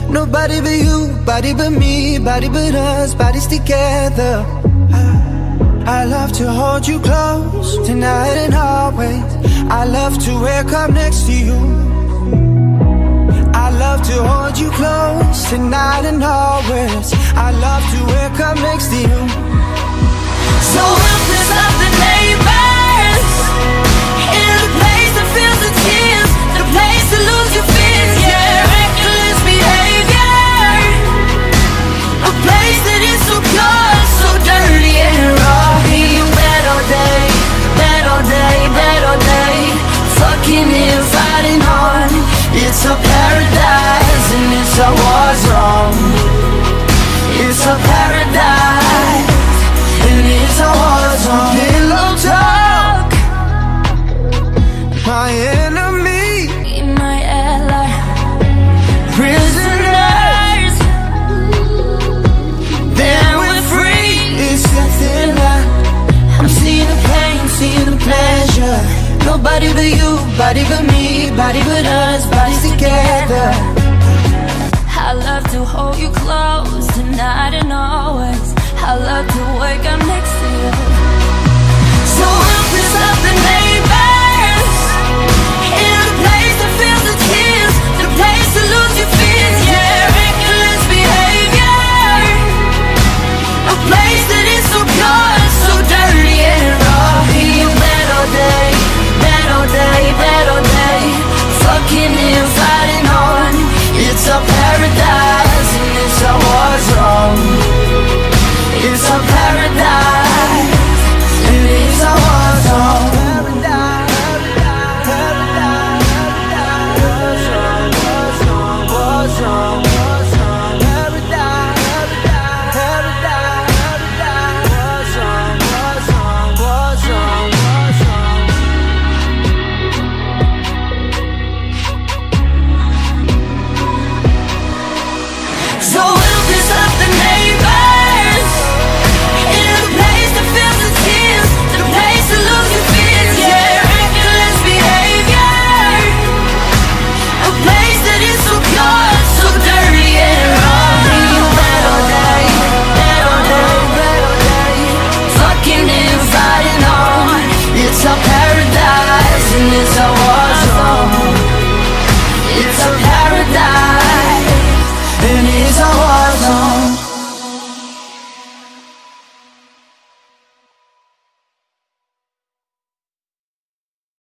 Nobody but you, body but me, body but us, bodies together. I love to hold you close, tonight and always. I love to wake up next to you. I love to hold you close, tonight and always. I love to wake up next to you. So we'll piss off the neighbors, in a place that feels the tears, the place to lose your fears, yeah. Reckless behavior, a place that is so pure, so dirty and raw. Being bad all day, bad all day, bad all day. Fucking and fighting on. It's a paradise and it's a war zone. It's a paradise and it's a war zone. Pillow talk, my enemy, my ally. prisoners, then we're free. It's something I'm seeing the pain, seeing the pleasure. Nobody but you, body but me, body but us, bodies together. I love to hold you close, tonight and always. I love to wake up next to you. So we'll piss off the